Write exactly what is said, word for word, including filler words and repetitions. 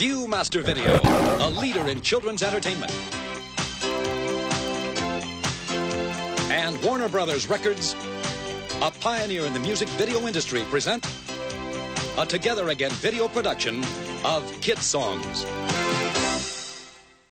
Viewmaster Video, a leader in children's entertainment. And Warner Brothers Records, a pioneer in the music video industry, present a Together Again video production of Kidsongs.